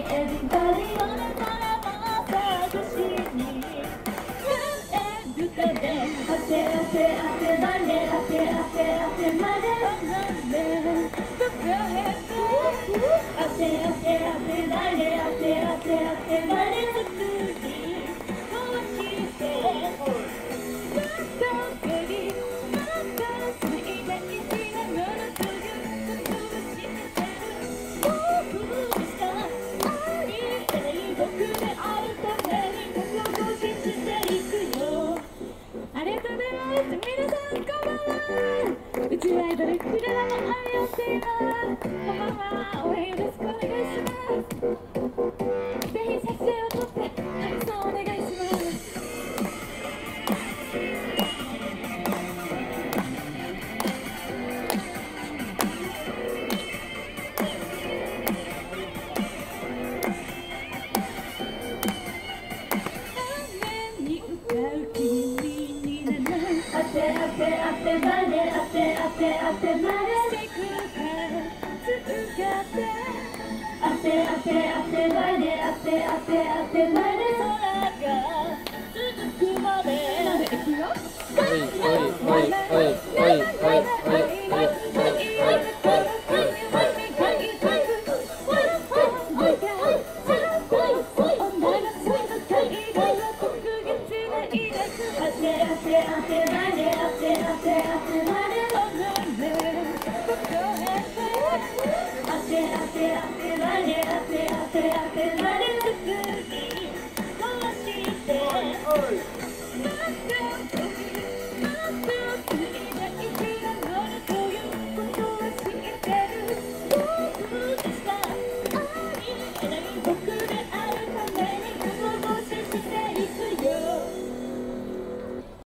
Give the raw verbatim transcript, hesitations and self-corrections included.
everybody それならもう探しにえるかで当て当て当てまで当て当て当てまでなんでどこへと当て当て当てまで当て当て当てまで作りこうしてなんかベリーなんか最大事なものということを知ってる僕にしかありえない僕であるためにここを信じていくよありがとうございます皆さんこんばんは宇宙アイドルクララの愛をしていますこんばんは応援よろしくお願いしますぜひ撮影を撮ってたくさんお願いします雨に浮かう君になる当て当て当てまで当て当て当てまでしてくるからつがって当て当て当てまで当て当て当てまで空が続くまでいくよおいおいおいおいおいおいおいおい当て当て当てまで当て当て当てまで